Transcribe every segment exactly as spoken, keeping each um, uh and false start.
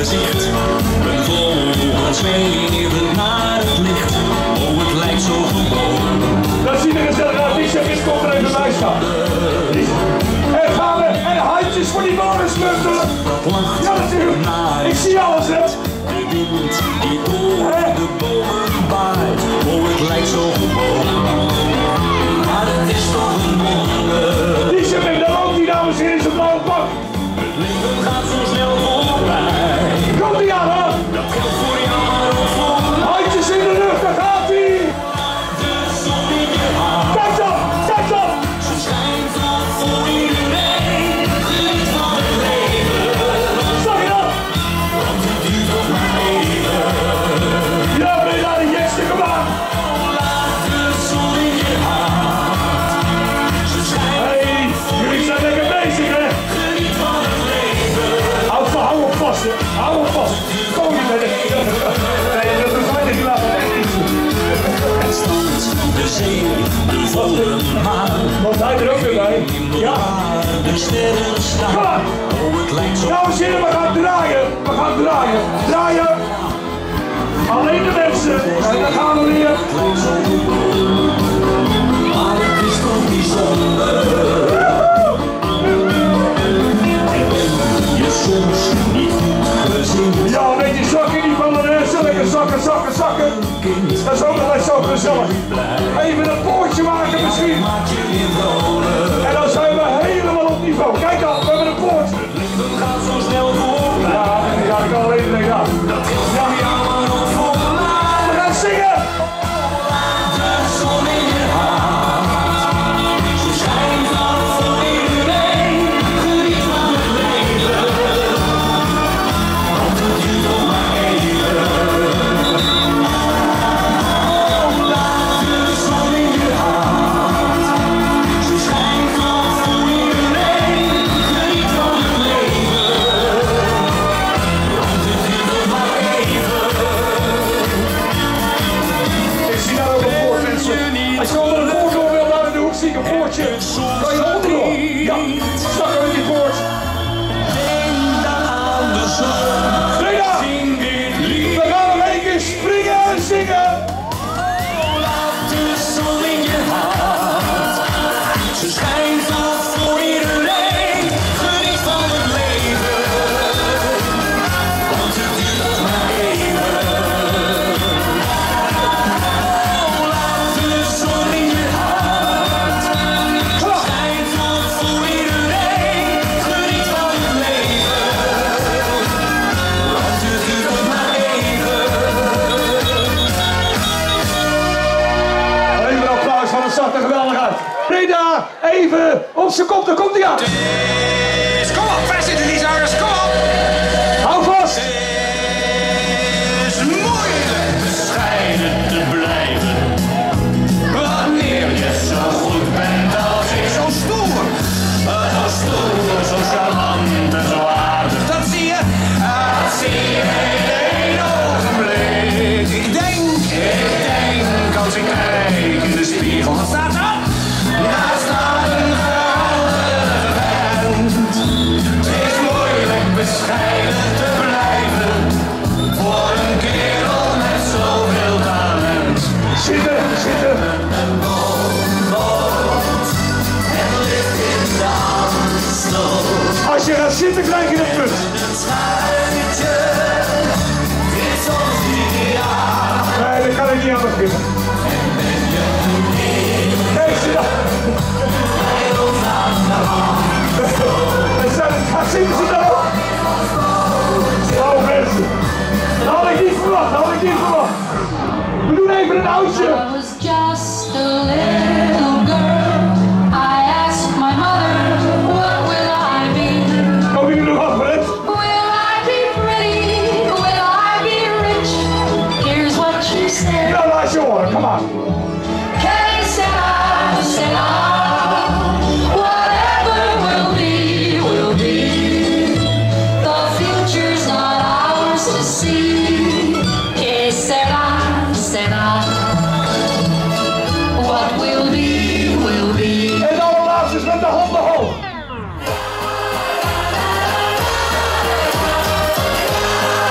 gezicht. Mijn vogel zweven naar het licht. Oh, het lijkt zo gewoon. Dat zie je gezellig uit. Die chef is komt er even bij staan. En gaan we en handjes voor die bonusmunten. Ja, natuurlijk. Ik zie alles, hè. De wind die door de bomen waait. Oh, het lijkt zo gewoon. Maar het is toch een wonder. Die chef in de loop, die dames en heren, in zijn blauwe pak. Het leven gaat zo snel voorbij. Komt die aan, hè? Dat geldt voor jou, maar ook voor mij. Handjes in de lucht, daar gaat hij. De zon in je haar. Kijk op, kijk op. Ze schijnt al voor iedereen. Geniet van het leven. Zag je dat? Want het duurt nog maar even. Ja, ben je daar de gekste gemaakt? Laat de zon in je hart. Ze schijnt Hey, jullie zijn lekker bezig, hè? geniet van het leven. Hou, hou op vast, hè. Hou op vast. Kom je met het. Nee, dat is mij niet laten. Het strand, de zee, de volle maan. Wat hij er ook weer bij? Ja. De sterren staan. Kom maar. Oh, het lijkt zo. Dames en heren, we gaan draaien. We gaan draaien. Draaien. Alleen de mensen. En dan gaan we weer. Het lijkt zo gewoon. Maar het is toch bijzonder. En ben je soms niet goed gezien. Ja, een beetje zakken die van de mensen. Lekker zakken, zakken, zakken. Dat is ook altijd zo gezellig. Even een poortje maken misschien. Maak je weer vrolijk. En dan zijn we helemaal op niveau. Kijk dan, we hebben een poort. Het leven gaat zo snel voorbij. Ja, die ga ik al even tegen aan. Dat geldt voor jou, maar ook voor mij. We gaan zingen. De zon in je hart. Ze schijnt al voor iedereen. Geniet van het leven. Want het duurt nog maar even. Oh, laat de zon in je hart. Ze schijnt al voor iedereen. Geniet van het leven. Want het duurt nog maar even. Ik zie daar ook een poort, mensen. Als je onder een poort door wil, daar in de hoek zie ik een poortje. Kan je onderdoor? Ja, zakken we die poort. Denk dan aan de zon. Frida, Zing dit lied. we gaan nog één keer springen en zingen. Oh, laat de zon in je hart. Ze schijnt al voor iedereen. Geniet van het leven. Want het duurt nog maar even. Oh, laat de zon in je hart. Ze schijnt al voor iedereen. Geniet van het leven. Want het duurt nog maar even. Even een applaus van het zag er geweldig uit. Frida, even op zijn kop, daar komt hij aan. Kom op, waar zitten die zangers? Kom op! Hou vast. Het is moeilijk bescheiden te blijven. Wanneer je zo goed bent als ik, zo stoer. Zo stoer, zo charmant en zo aardig. Dat zie je, dat zie je in één ogenblik. Ik denk, ik denk als ik kijk in de spiegel. Wat staat er? Daar staat een geweldige vent. Het is moeilijk bescheiden te blijven voor een kerel met zoveel talent. Zitten, zitten. Een boot, het ligt in de Amstel. Als je gaat zitten, krijg je een punt. Het schuitje is ons ideaal. Nee, dat kan ik niet aan beginnen. Kijk, zie dat. Gaat zingen ze dan ook? Oh mensen, dat had ik niet verwacht, dat had ik niet verwacht. We doen even een oudje. I was just a little girl. I asked my mother, what will I be? Komen jullie nog af, hè? Will I be pretty? Will I be rich? Here's what she said. Nou, laat je horen, kom maar. Que sera, sera. Whatever will be, will be. The future's not ours to see. Que sera, sera. What will be, will be. En de allerlaatste is met de handen hoog.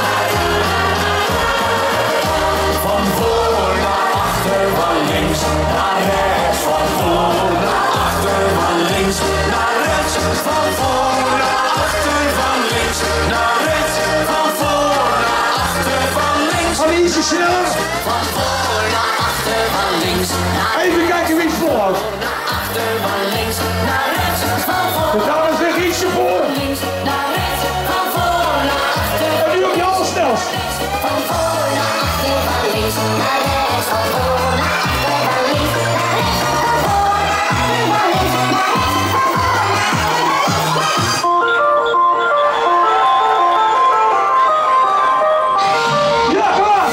Van voor naar achter, van links naar Even kijken wie het volhoudt. achter, van links naar rechts. Van voor De dames zeggen ietsje voor. links naar rechts. Van voor naar achter. En nu op je allersnelst. Van voor naar achter, van links naar rechts. Van voor naar achter, van links naar rechts. Van voor naar achter, van links naar rechts. Ja, kom aan.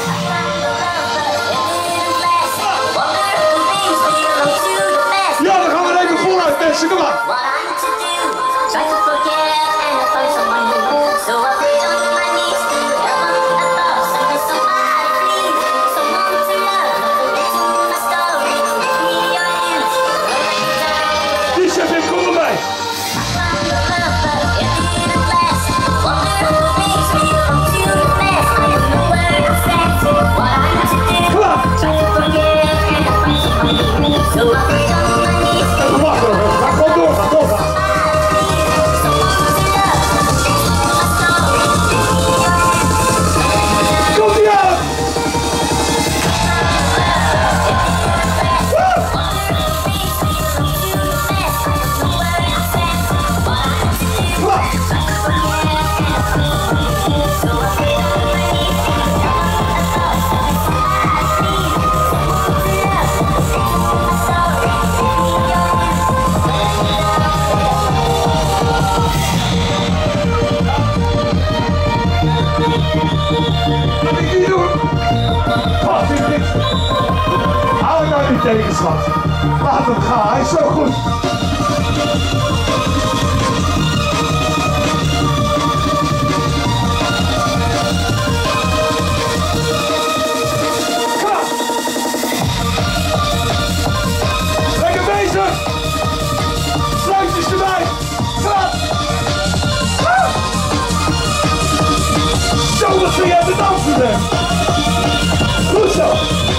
Ja, dan gaan we er even voluit, mensen. Kom maar. What I'm to do, try to forget and find someone new. So I stayed on my knees to help on the lost. I miss somebody, please, someone to love. Listen to my story, make me your news. Die chef in, kom erbij. Found the love, but it didn't last. Walking on the beach, feel I'm too fast. I don't know where I'm at. What I'm to do, Kom aan. try to forget and find someone new. So I stayed on my knees to Even wachten nog even. Ga gewoon doorgaan, doorgaan. Komt ie aan. Kom aan. Wat ik niet doen. Wat ik niet. Hou ik nou niet tegen, schat. Laat hem gaan, hij is zo goed. Kom aan. Lekker bezig. Sluitjes erbij. Kom aan. Ah. Zo, wat vind jij te dansen, zeg. Goed zo.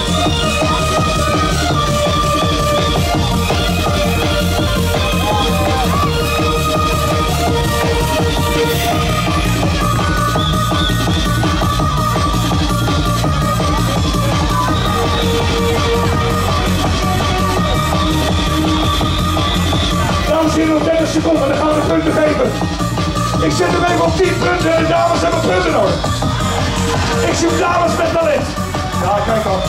Dames en heren, nog dertig seconden, dan gaan we de punten geven. Ik zet hem even op tien punten en de dames hebben punten nodig. Ik zoek dames met talent. Ja, kijk al.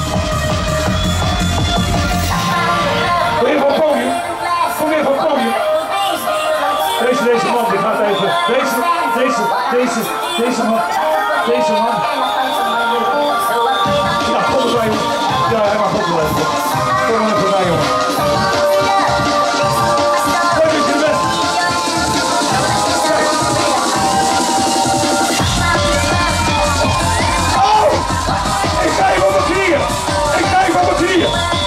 Kom even op het podium. Kom even op het podium. Deze, deze man, die gaat even. Deze, deze, deze, deze man. Deze man. Ja, kom erbij, jongen. Ja, hij mag ook wel even. Kom er even bij, jongen. Leuk dat je er bent. Oh! Ik ga even op mijn knieën. Ik ga even op mijn knieën.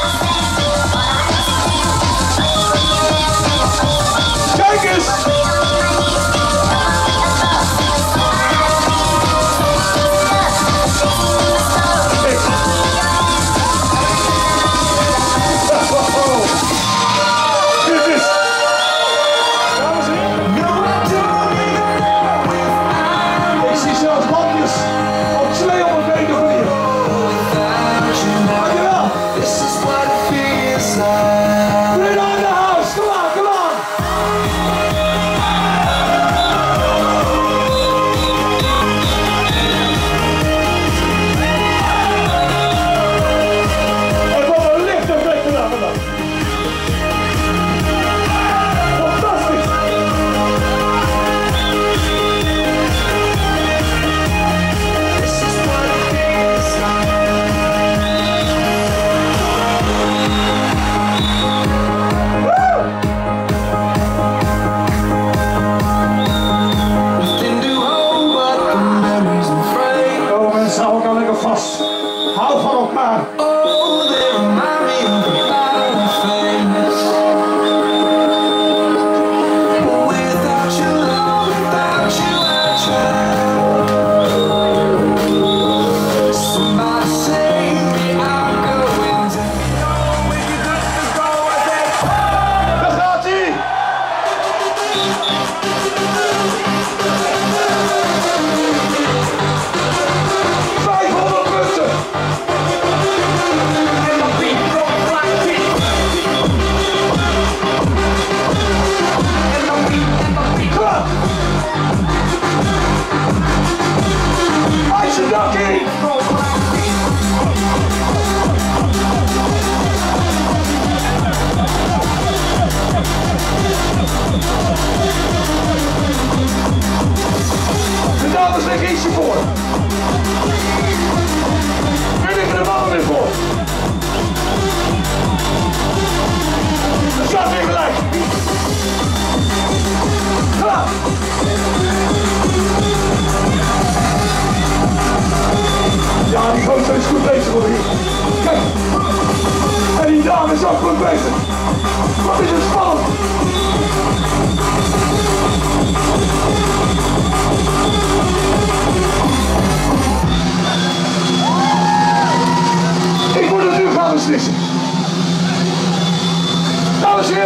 Kijk eens.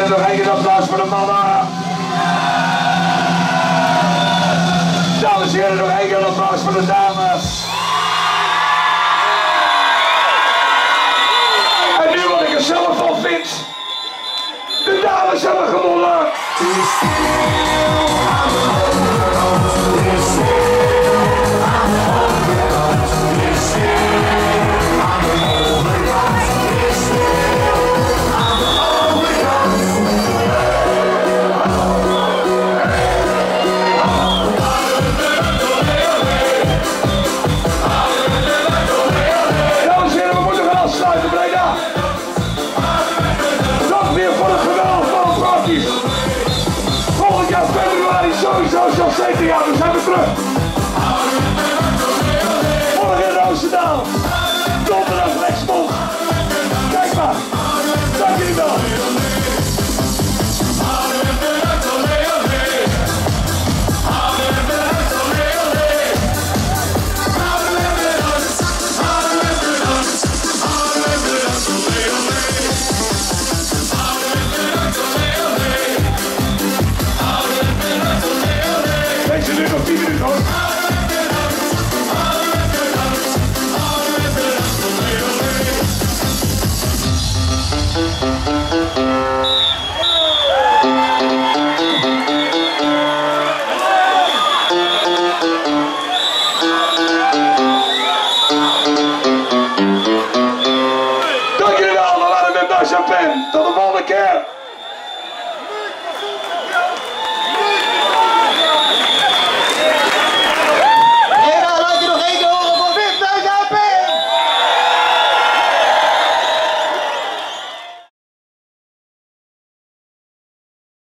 heren, nog één applaus voor de mannen. Dames en heren, nog één keer applaus voor de dames. En nu wat ik er zelf van vind. De dames hebben gewonnen. Volgend jaar februari sowieso zoals zeker jaar, we zijn weer terug. Morgen in Roosendaal, donderdag Lexmond. Kijk maar, dank jullie wel. Deze nu nog tien minuten hoor. Dank jullie wel, we waren met Bas en Pen. Tot de volgende keer.